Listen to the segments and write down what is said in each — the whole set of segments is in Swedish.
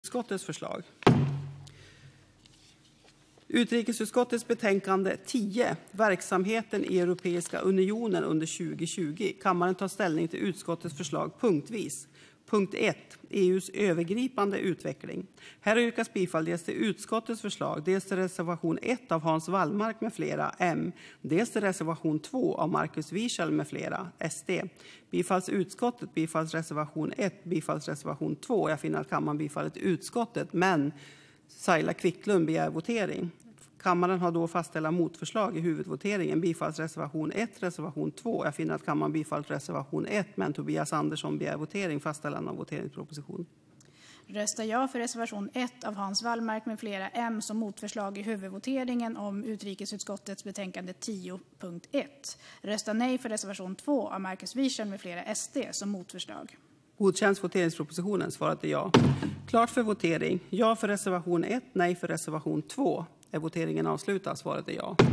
Utskottets förslag. Utrikesutskottets betänkande 10, verksamheten i Europeiska unionen under 2020. Kammaren tar ställning till utskottets förslag punktvis. Punkt 1. EUs övergripande utveckling. Här yrkas bifall dels till utskottets förslag, dels till reservation 1 av Hans Wallmark med flera, M. Dels till reservation 2 av Markus Wiechel med flera, SD. Bifalls utskottet, bifalls reservation 1, bifalls reservation 2. Jag finner att kammaren bifallit utskottet, men Saila Quicklund begär votering. Kammaren har då fastställa motförslag i huvudvoteringen. Bifalls reservation 1, reservation 2. Jag finner att kammaren bifallit reservation 1, men Tobias Andersson begär votering. Fastställande av voteringsproposition. Röstar ja för reservation 1 av Hans Wallmark med flera, M, som motförslag i huvudvoteringen om utrikesutskottets betänkande 10.1. Röstar nej för reservation 2 av Markus Wiechel med flera, SD, som motförslag. Godkänns voteringspropositionen? Svaret är ja. Klart för votering. Ja för reservation 1, nej för reservation 2. Är voteringen avslutad? Svaret är ja.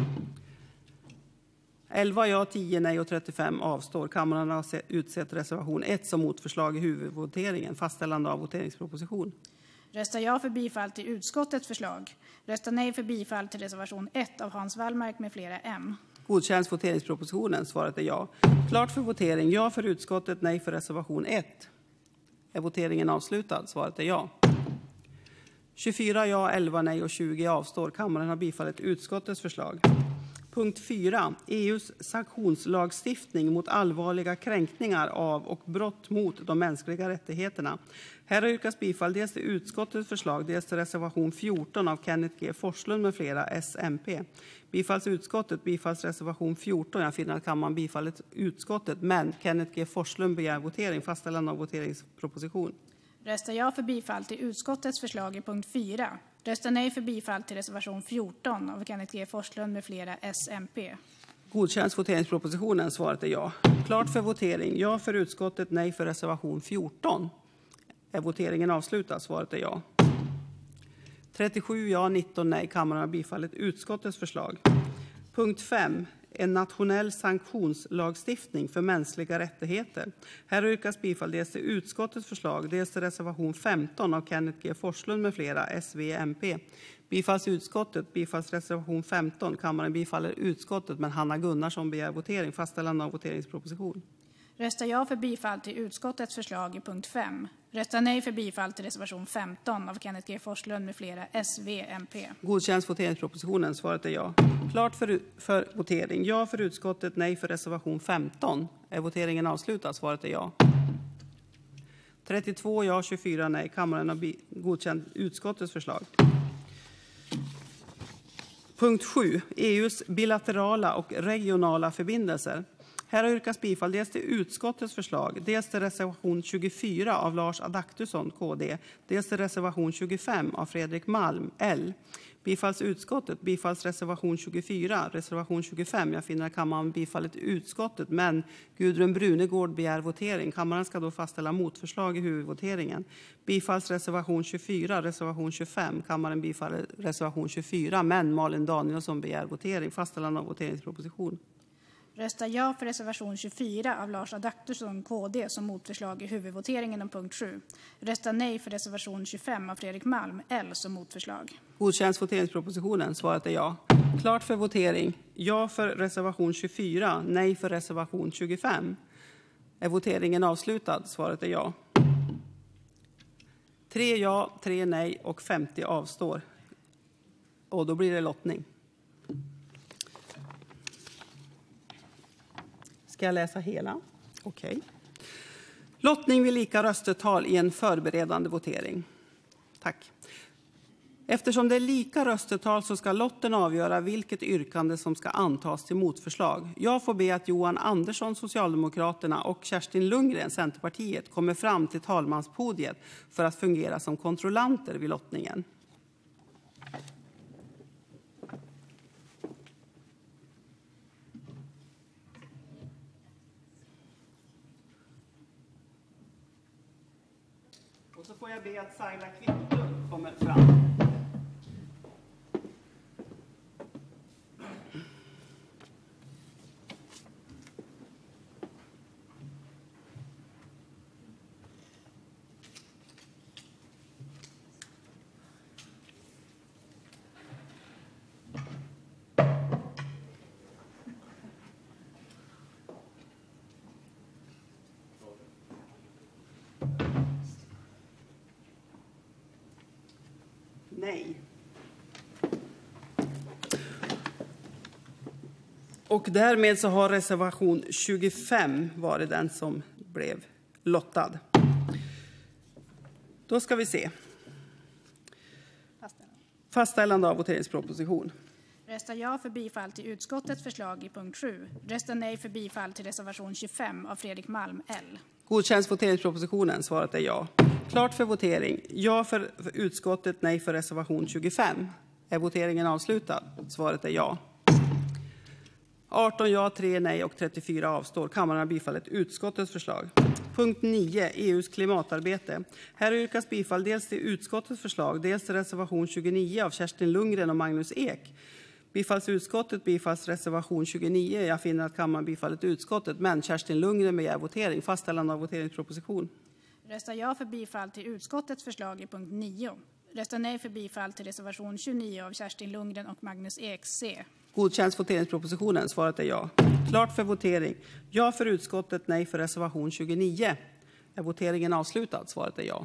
11 ja, 10 nej och 35 avstår. Kammaren har utsett reservation 1 som motförslag i huvudvoteringen. Fastställande av voteringsproposition. Röstar ja för bifall till utskottets förslag. Röstar nej för bifall till reservation 1 av Hans Wallmark med flera, M. Godkänns voteringspropositionen? Svaret är ja. Klart för votering. Ja för utskottet, nej för reservation 1. Är voteringen avslutad? Svaret är ja. 24 ja, 11 nej och 20 avstår. Kammaren har bifallit utskottets förslag. Punkt 4. EUs sanktionslagstiftning mot allvarliga kränkningar av och brott mot de mänskliga rättigheterna. Här har yrkats bifall dels till utskottets förslag, dels till reservation 14 av Kenneth G Forslund med flera, SMP. Bifalls utskottet, bifalls reservation 14. Jag finner att kammaren bifallit utskottet, men Kenneth G Forslund begär votering. Fastställande av voteringsproposition. Röstar ja för bifall till utskottets förslag i punkt 4. Röstar nej för bifall till reservation 14 av Kenneth G Forslund med flera, SMP. Godkänns voteringspropositionen? Svaret är ja. Klart för votering. Ja för utskottet, nej för reservation 14. Är voteringen avslutad? Svaret är ja. 37 ja, 19 nej. Kammaren har bifallit utskottets förslag. Punkt 5. En nationell sanktionslagstiftning för mänskliga rättigheter. Här yrkas bifall dels till utskottets förslag, dels till reservation 15 av Kenneth G Forslund med flera, SV-MP. Bifalls utskottet, bifalls reservation 15. Kammaren bifaller utskottet, men Hanna Gunnarsson begär votering. Fastställande av voteringsproposition. Röstar ja för bifall till utskottets förslag i punkt 5. Röstar nej för bifall till reservation 15 av Kenneth G Forslund med flera, SV-MP. Godkänns voteringspropositionen? Svaret är ja. Klart för votering. Ja för utskottet, nej för reservation 15. Är voteringen avslutad? Svaret är ja. 32 ja, 24 nej. Kammaren har godkänt utskottets förslag. Punkt 7. EUs bilaterala och regionala förbindelser. Här har yrkats bifall dels till utskottets förslag, dels till reservation 24 av Lars Adaktusson, KD, dels till reservation 25 av Fredrik Malm, L. Bifalls utskottet, bifalls reservation 24, reservation 25. Jag finner att kammaren bifallit utskotlet, men Gudrun Brunegård begär votering. Kammaren ska då fastställa motförslag i huvudvoteringen. Bifalls reservation 24, reservation 25. Kammaren bifaller reservation 24, men Malin Danielsson begär votering. Fastställande av voteringsproposition. Röstar ja för reservation 24 av Lars Adaktusson, KD, som motförslag i huvudvoteringen om punkt 7. Röstar nej för reservation 25 av Fredrik Malm, L, som motförslag. Godkänns voteringspropositionen? Svaret är ja. Klart för votering. Ja för reservation 24, nej för reservation 25. Är voteringen avslutad? Svaret är ja. 3 ja, 3 nej och 50 avstår. Och då blir det lottning. Ska jag läsa hela? Okej. Lottning vid lika röstetal i en förberedande votering. Tack. Eftersom det är lika röstetal så ska lotten avgöra vilket yrkande som ska antas till motförslag. Jag får be att Johan Andersson, Socialdemokraterna, och Kerstin Lundgren, Centerpartiet, kommer fram till talmanspodiet för att fungera som kontrollanter vid lottningen. Och så får jag be att Saila Quicklund kommer fram. Nej. Och därmed så har reservation 25 varit den som blev lottad. Då ska vi se. Fastställande av voteringsproposition. Rösta ja för bifall till utskottets förslag i punkt 7. Rösta nej för bifall till reservation 25 av Fredrik Malm, L. Godkänns voteringspropositionen? Svaret är ja. Klart för votering. Ja för utskottet, nej för reservation 25. Är voteringen avslutad? Svaret är ja. 18 ja, 3 nej och 34 avstår. Kammaren har bifallit utskottets förslag. Punkt 9. EUs klimatarbete. Här yrkas bifall dels till utskottets förslag, dels till reservation 29 av Kerstin Lundgren och Magnus Ek. Bifalls utskottet, bifalls reservation 29. Jag finner att kammaren bifallit utskottet, men Kerstin Lundgren begär votering. Fastställande av voteringsproposition. Rösta ja för bifall till utskottets förslag i punkt 9. Rösta nej för bifall till reservation 29 av Kerstin Lundgren och Magnus Ek, C. Godkänns voteringspropositionen? Svaret är ja. Klart för votering. Ja för utskottet, nej för reservation 29. Är voteringen avslutad? Svaret är ja.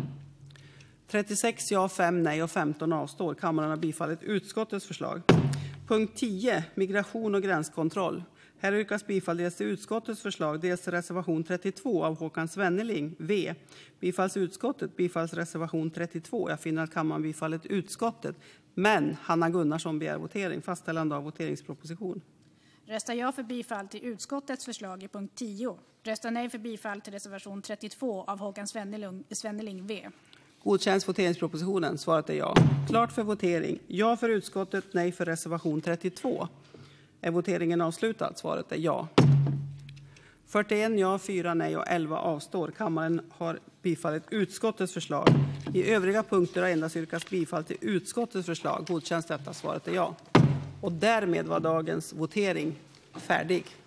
36 ja, 5 nej och 15 avstår. Kammaren har bifallit utskottets förslag. Punkt 10. Migration och gränskontroll. Här yrkas bifall dels till utskottets förslag, dels till reservation 32 av Håkan Svenneling, V. Bifalls utskottet, bifalls reservation 32. Jag finner att kammaren bifallit utskottet, men Hanna Gunnarsson begär votering. Fastställande av voteringsproposition. Rösta ja för bifall till utskottets förslag i punkt 10. Rösta nej för bifall till reservation 32 av Håkan Svenneling, V. Godkänns voteringspropositionen? Svaret är ja. Klart för votering. Ja för utskottet, nej för reservation 32. Är voteringen avslutad? Svaret är ja. 41 ja, 4 nej och 11 avstår. Kammaren har bifallit utskottets förslag. I övriga punkter har endast yrkats bifall till utskottets förslag. Godkänns detta? Svaret är ja. Och därmed var dagens votering färdig.